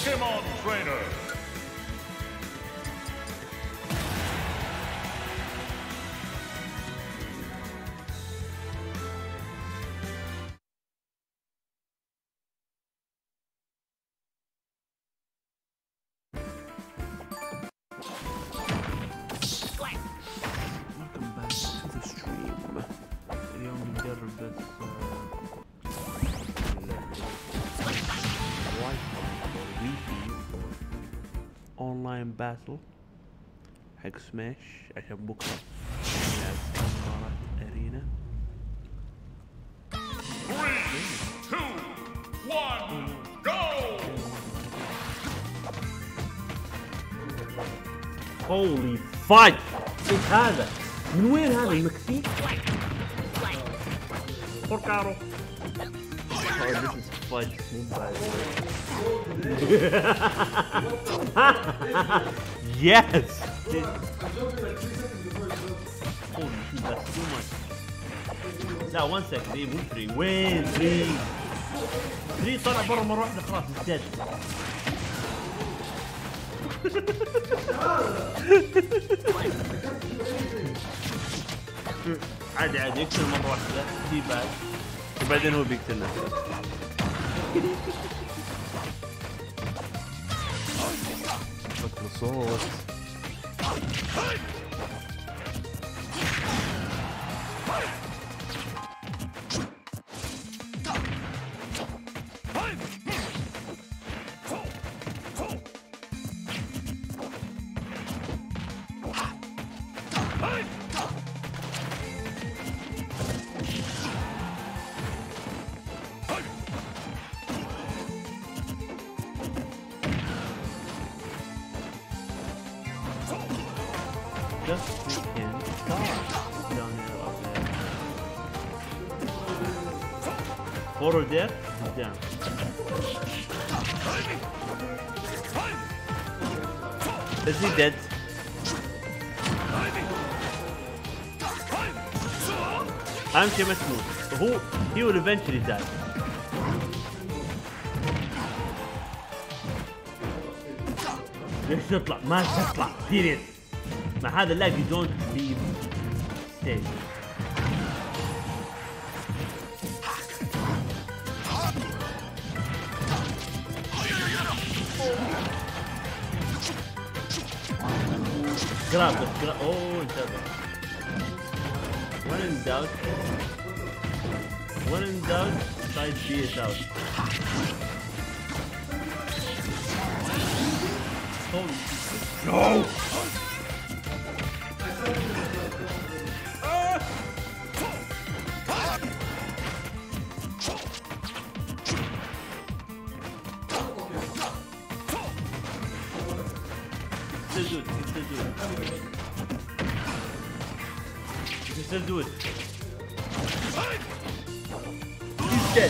Pokemon Trainer. Welcome back to the stream. اليوم بنجرب بس اونلاين باتل حق سماش عشان بكره نلعب مباراة ارينا. 3, 2, 1, go! هولي فايت! ايش هذا؟ من وين هذا المكسيك؟ بوركارو. Oh, this is fudge. Yes! Holy shit, that's too much. لا 1 second. ايه مو 3. وين 3؟ 3 طلع برا مرة واحدة خلاص dead. عادي عادي يقتل مرة واحدة دي بعد وبعدين هو بيقتل نفسه. فكر صوت. Just freaking start down here up there. Forward there, he's down. Is he dead? امشي مسموح. He will eventually die. ليش تطلع؟ ما تطلع. Period. مع هذا اللاعب you don't leave stage. grab it. Oh انتبه. When in doubt, side B is out. Holy shit. No! Still do it. He's dead.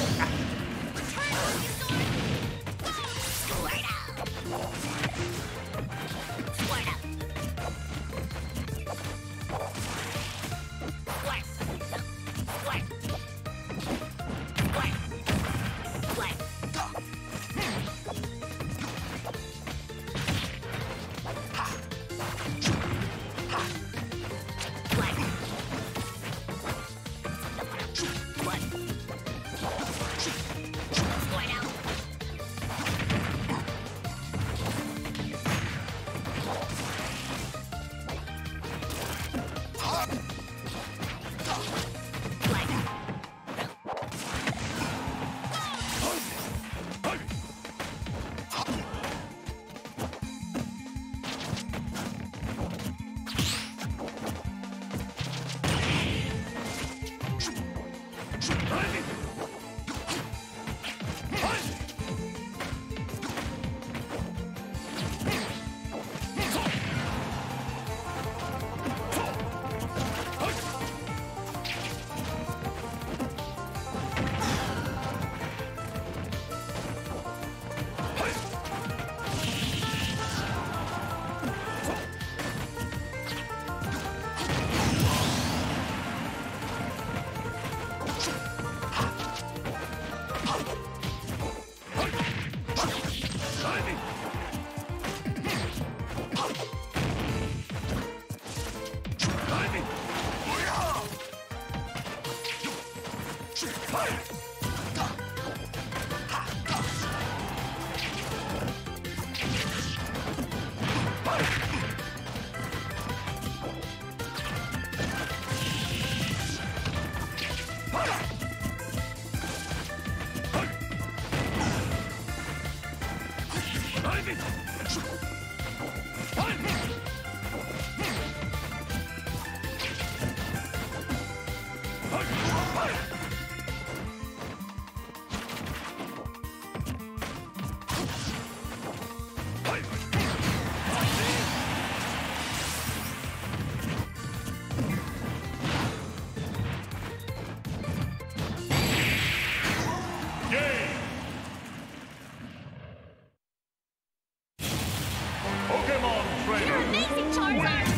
Pokemon Trainer. Amazing, Charizard!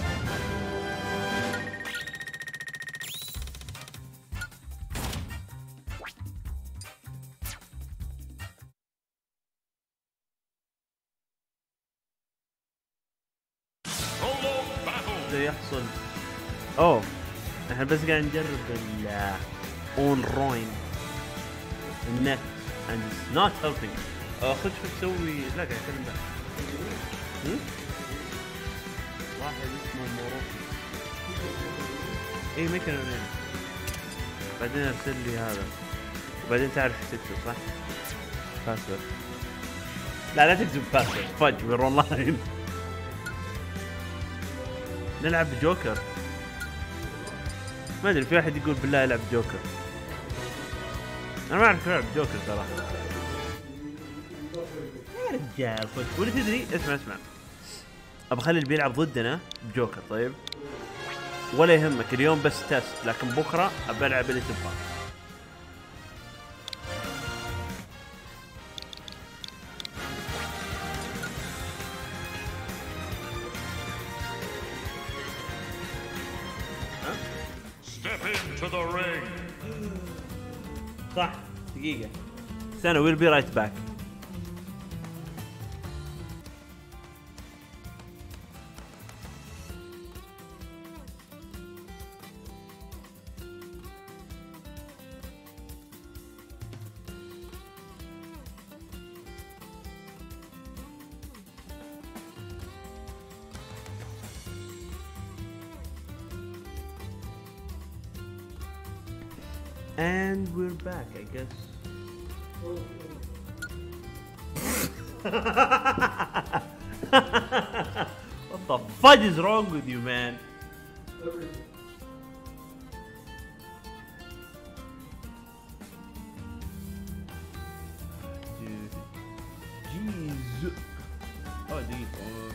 Solo battle. ده يحصل. اوه احنا بس قاعد نجرب اون روين النت and it's not helping. خد شوف تسوي. لا قاعد اتكلم ذا واحد اسمه موروكي. ايه ميكانو لين بعدين ارسل لي هذا وبعدين تعرف ايش تكتب صح؟ باسورد. لا تكتب باسورد فج وير اونلاين. نلعب جوكر. ما ادري في واحد يقول بالله يلعب جوكر. انا ما اعرف العب جوكر صراحه. يا رجال خش ولا تدري. اسمع ابى اخلي اللي بيلعب ضدنا بجوكر طيب ولا يهمك اليوم بس تست لكن بكره ابى العب اللي تبغاه. Step into the ring. صح دقيقة استنى we'll be right back. And we're back, I guess. What the fudge is wrong with you, man? Dude. Jeez. Oh, دقيقة.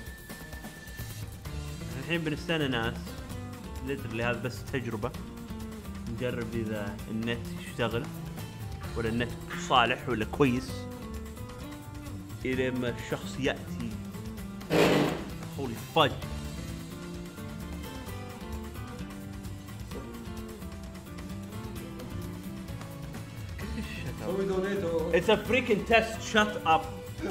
الحين بنستنى ناس. literally هذا بس تجربة. نجرب اذا النت يشتغل ولا النت صالح ولا كويس الى ما الشخص ياتي. هولي فج. It's a freaking test. Shut up.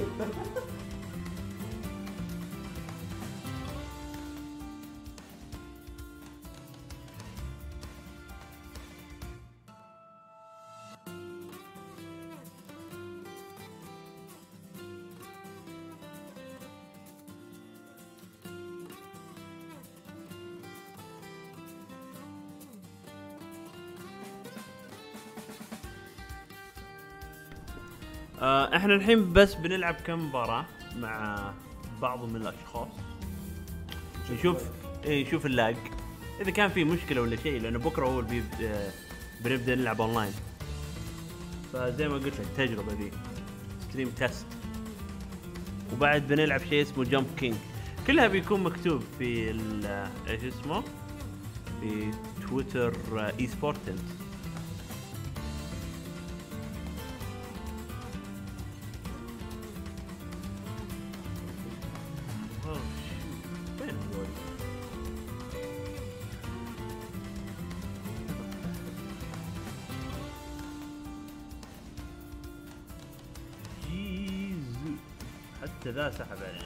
احنا الحين بس بنلعب كم مباراة مع بعض من الاشخاص نشوف اللاج اذا كان في مشكلة ولا شيء لانه بكرة هو بنبدأ نلعب اونلاين. فزي ما قلت لك تجربة ذي ستريم تيست وبعد بنلعب شيء اسمه جامب كينج. كلها بيكون مكتوب في ايش اسمه في تويتر اي سبورتنت. حتى ذا سحب علينا.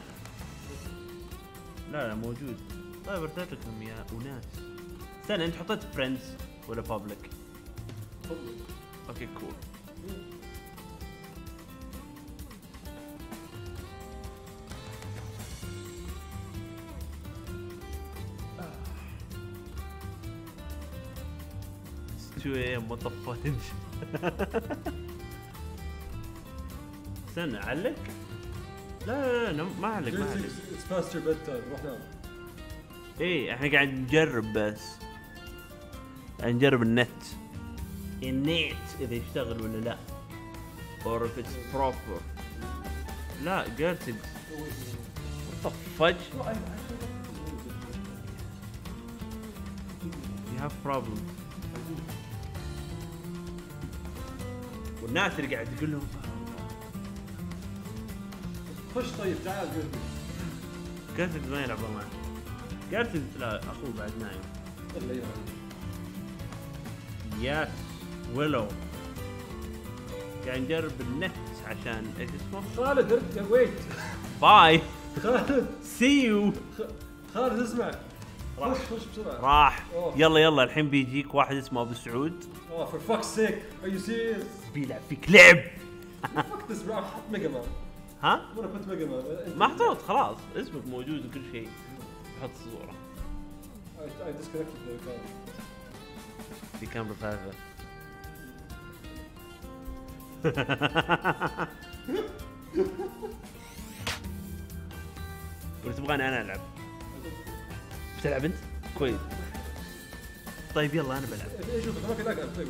لا موجود. طيب ارسلت لكم يا اناس. استنى انت حطيت فريندز ولا بابليك؟ اوكي كول. It's 2 AM what the fuck. استنى علق؟ لا ما علق ما علق. It's past your bedtime. روح نام. ايه احنا قاعد نجرب بس. قاعد نجرب النت اذا يشتغل ولا لا. or if it's proper. لا جيرتكس. what the fudge. you have problem. والناس اللي قاعد تقول لهم خش طيب تعال جيرتكس ما يلعب معه. جيرتكس لا اخوه بعد نايم. يلا يلا. يس ويلو. قاعد نجرب النت عشان ايش اسمه؟ خالد ويت. باي. خالد سي يو. خالد اسمع. خش بسرعة. راح. أوه. يلا الحين بيجيك واحد اسمه ابو سعود. Oh for fuck's sake are you serious? بيلعب فيك لعب. fuck this bro حط ميجا مان. ها؟ وانا كنت ميجا مان. محطوط خلاص اسمك موجود وكل شيء. حط الصورة. I disconnected the account. في كاميرا فايفة. ولا تبغاني انا العب؟ بتلعب انت؟ كويس. طيب يلا انا بلعب. ايش شوف ما في ذاك طيب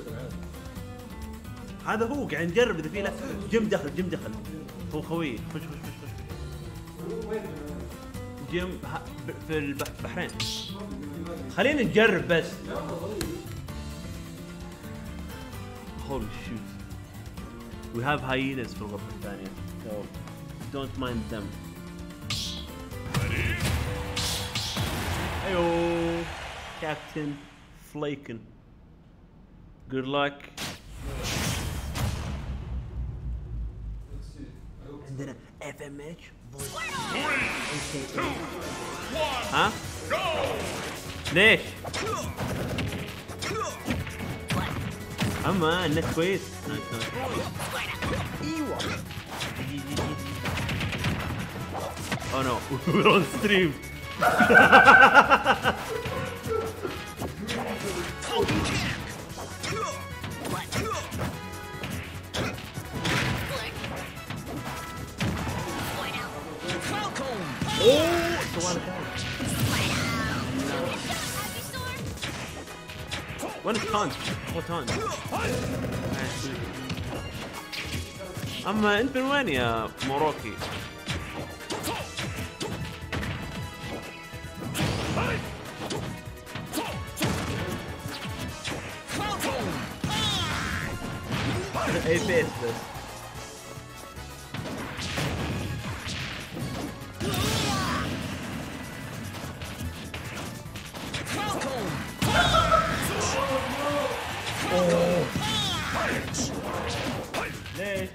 هذا هو قاعد نجرب اذا في له جيم دخل هو خوي. خش جيم في البحرين. خلينا نجرب بس. Holy shoot. We have hyenas في الغرفة الثانية. So don't mind them. أيوه كابتن فليكن. Good luck. عندنا FMH. ها؟ ليش؟ اما النت كويس. ايوه. Oh no, we're on stream. اوه سؤال ثاني. وين التانج؟ هو تانج. اما انت من وين يا موروكي؟ اي بيس بس. ليه؟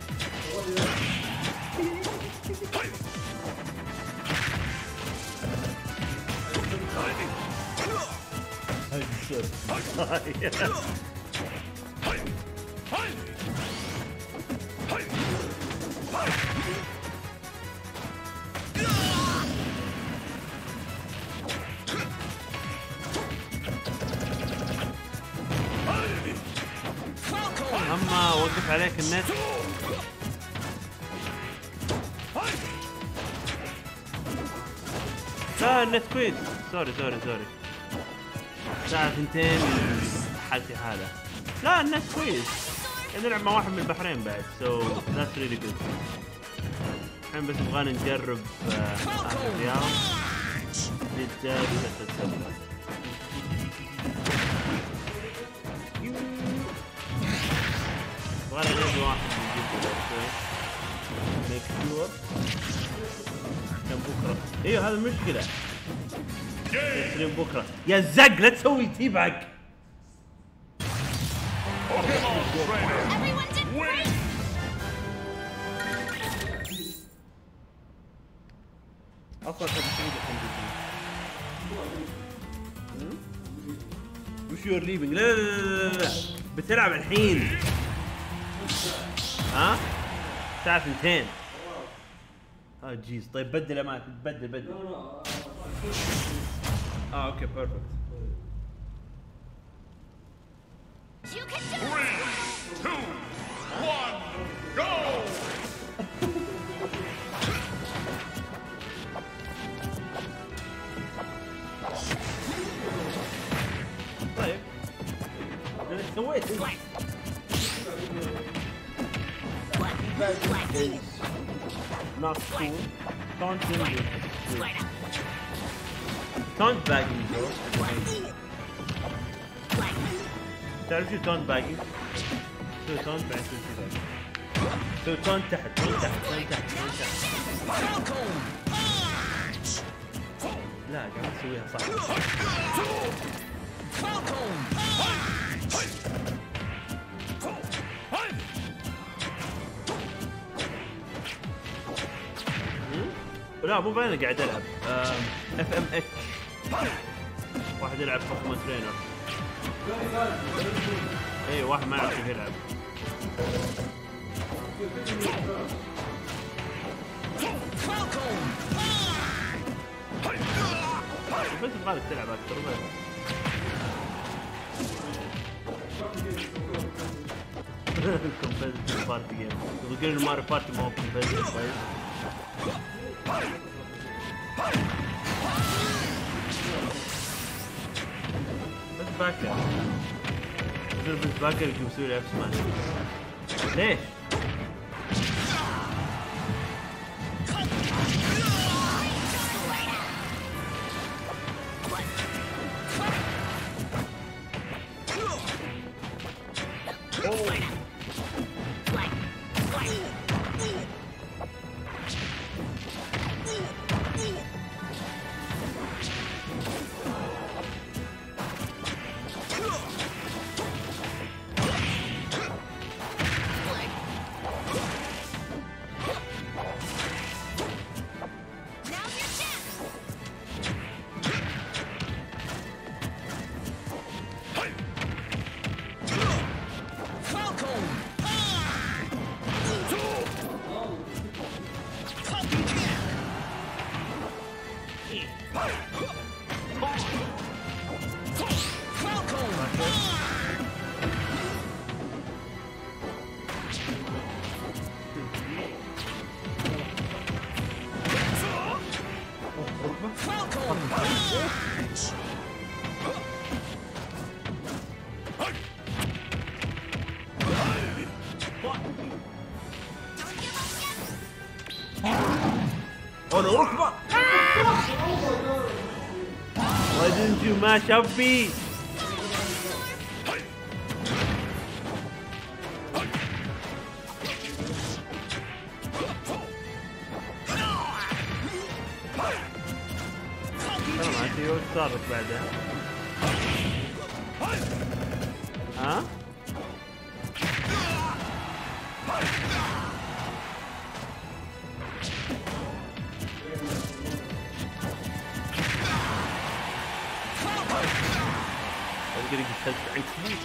اما وقف عليك النت. لا النت كويس. سوري الساعة 2 حالتي حالة. لا النت كويس. نلعب مع واحد من البحرين بعد. So that's really good. الحين بس نبغى نجرب آخر الرياض. جدة نبغى نجرب واحد من جدة شوي. Make sure. عشان بكرة. ايوه هذا المشكلة. يستلم بكرة. يا زق لا تسوي تي باك. اصلا تبي تعيد الحين. وش يور ليفينج؟ لا بتلعب الحين. ها؟ الساعة 2. جيز طيب بدل اماكن بدل. اوكي بيرفكت. 3, 2, 1, go! طيب ايش سويت؟ Not cool. Taunt ninja. Taunt bagging bro. تعرف شو taunt bagging؟ سوي taunt بعدين سوي bagging. سوي taunt تحت. لا قاعد اسويها صح. لا مو بعدين قاعد العب اف ام اتش. واحد يلعب بوكيمون ترينر. اي واحد ما يعرف كيف يلعب. بس يبغالك تلعب اكثر بس. كومبيتيتيف بارتي جيم. يقول الماريو بارتي ما هو كومبيتيتيف طيب. بس باكر. بس باكر يجي يسوي لي اف سماش. ليش؟ الله اكبر. Why didn't you mash up B? تمام انت وش صار لك بعدها؟ ها؟ قريب دخلت عنك.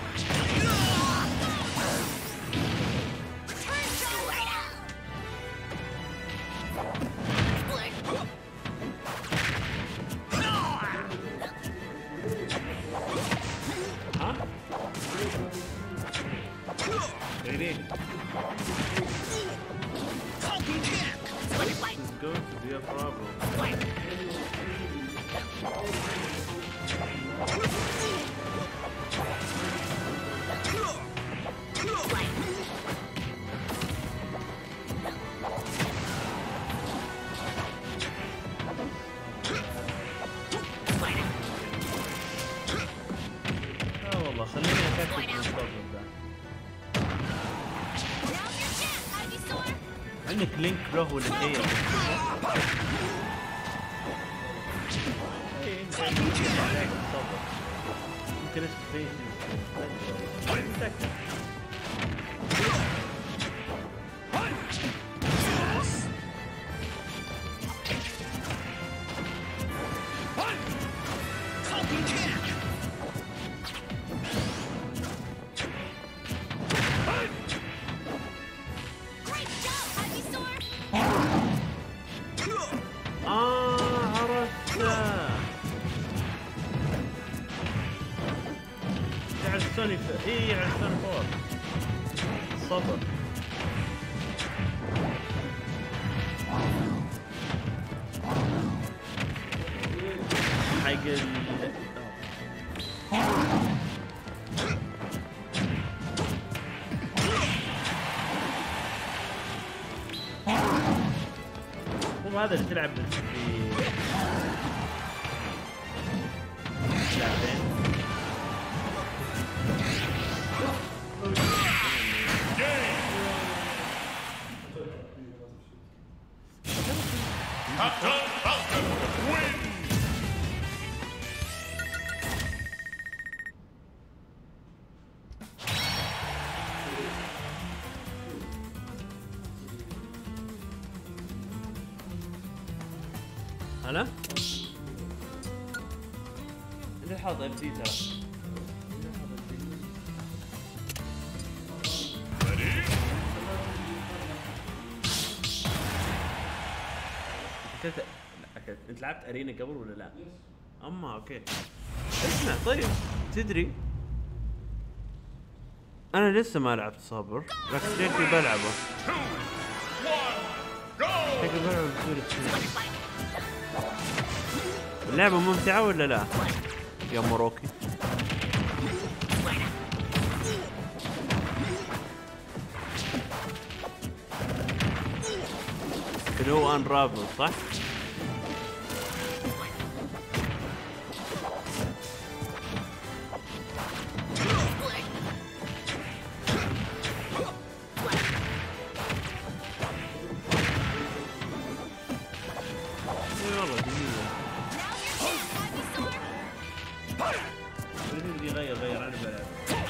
ها؟ غيرين. It's going to be a problem. والله خليني أكتب البروبلم ده. عندك لينك له ولا شيء؟ يمكن اسمه سوني اي على سوني 4 صبر حق مو هذا اللي تلعب في لعبتين Captain Falcon wins! هلا اللي حاط اف دي ترى انت لعبت ارينا قبل ولا لا؟ اما اوكي اسمع طيب تدري انا لسه ما لعبت صابر لكن شكلي بلعبه شكلي بلعبه بسهولة. اللعبة ممتعة ولا لا؟ يا مروكي اللي هو انرافل صح؟ والله جميلة اللي يغير انا بلعب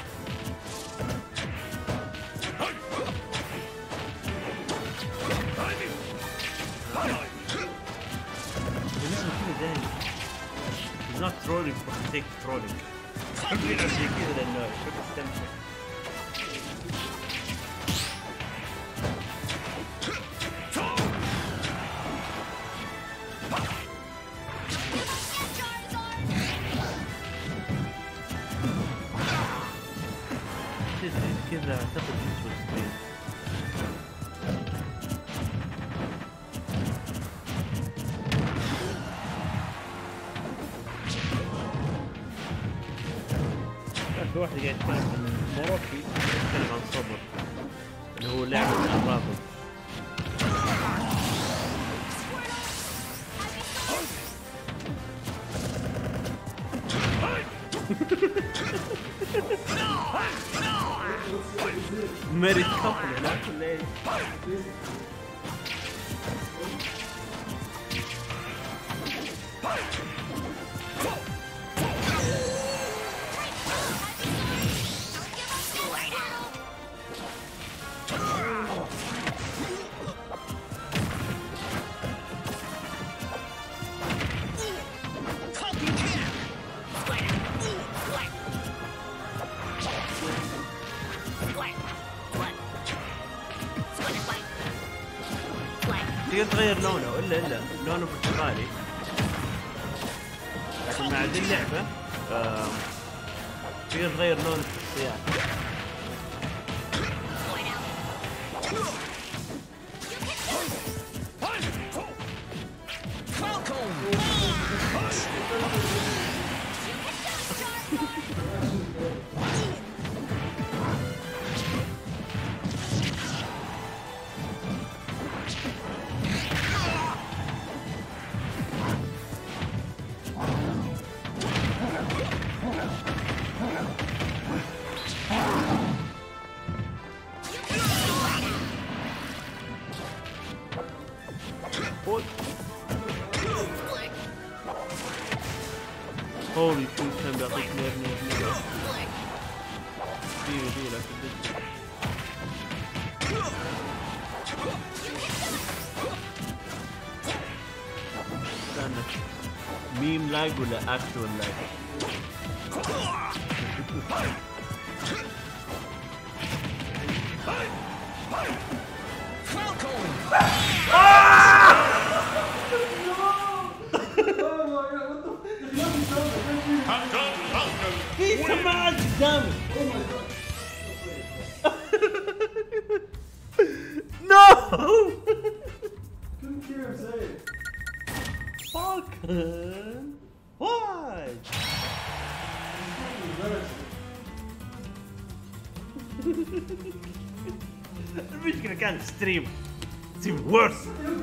He's not trolling for the sake of trolling. يحب يلعب زي كذا لانه يحب يستمتع. كذا اعتقد يسوى ستريم. في واحد قاعد يتكلم عن موروكي يتكلم عن صبر اللي هو لعبة الرافض. ماري كابل هناك ولا ايش؟ تقدر تغير لونه الا لونه برتقالي لكن مع ذي اللعبة تقدر تغير لون الشخصيات. هولي شو كان بيعطيك نير دي لكن استنى ميم لاج ولا اكشوال لاج؟ He's a man! قدامي. Oh my god. No! Couldn't hear him say it. Fucking why? المشكلة كان ستريم. It's even worse.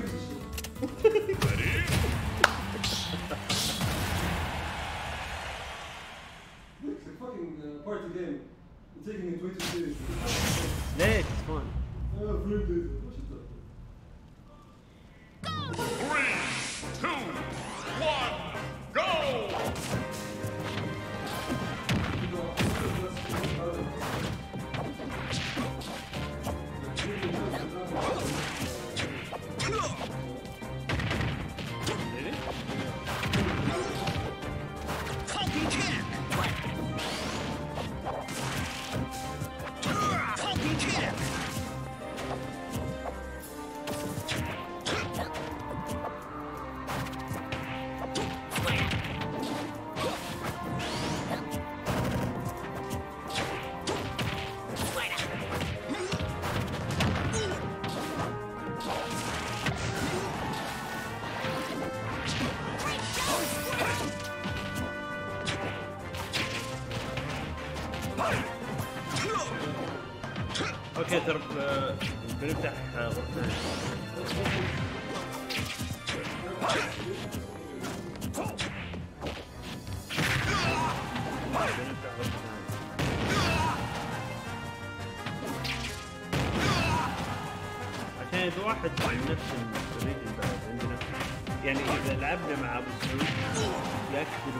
It's a fucking party game. I'm taking it way too seriously. ليش؟ It's fun. Very good. What you talking? 3, 2, 1, go! Really? Falcon kick! Falcon kick! اوكي ترى بنفتح غرفة ثانية. بنفتح غرفة ثانية. عشان اذا واحد من نفس الريجن بعد عندنا يعني اذا لعبنا مع ابو سعود ياكد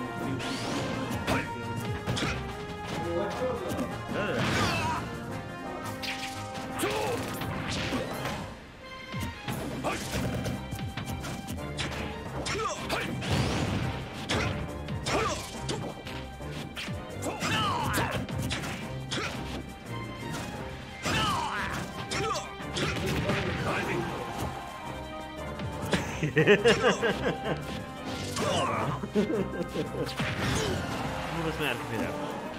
لا لا مو بس ما يعرف يلعب.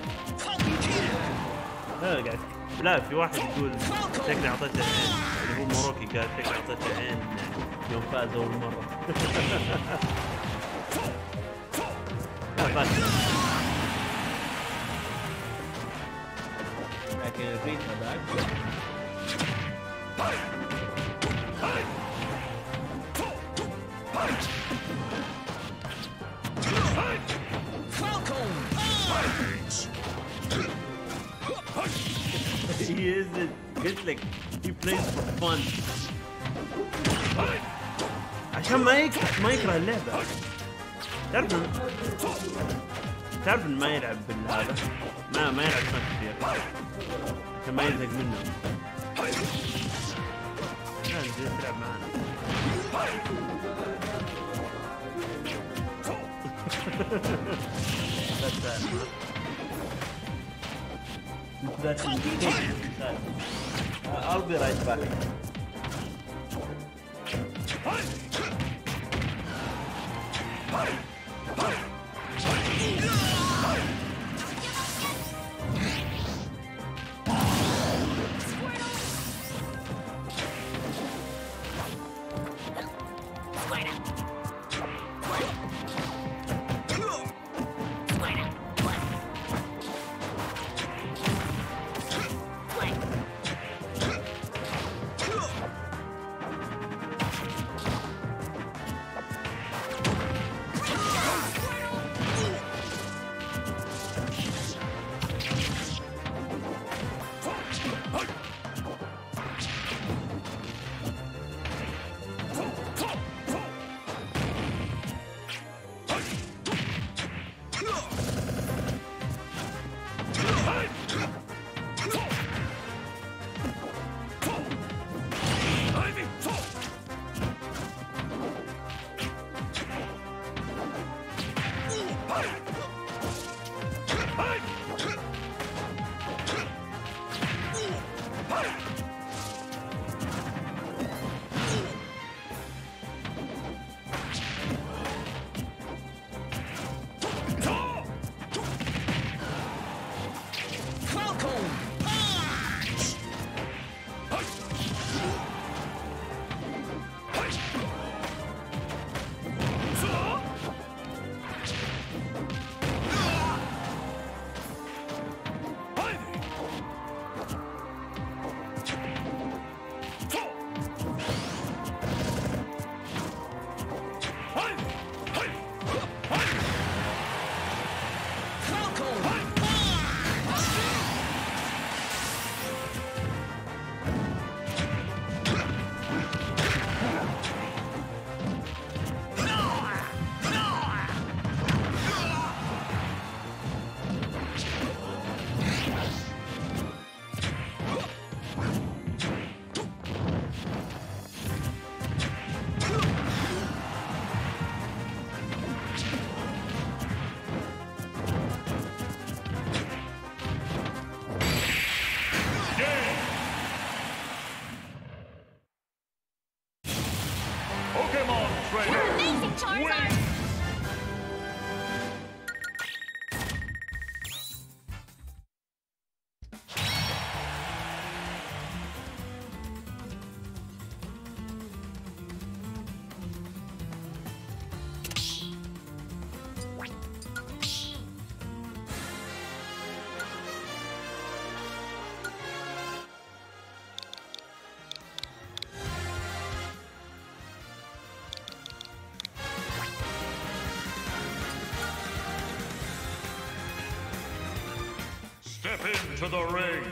لا قاعد لا في واحد يقول شكلي اعطيته عين اللي هو موروكي قال شكلي اعطيته عين يوم فاز اول مره. لا فاز لكن الريت هذاك he isn't. قلت لك he plays for fun. عشان ما يكره اللعبة. تعرف إن ما يلعب بالهذا ما يلعب سماش كثير عشان ما يزهق منه. لا نجي تلعب معنا. I'll be right back. Step into the ring.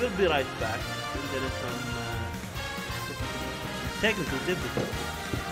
will be right back. عندنا some technical difficulties.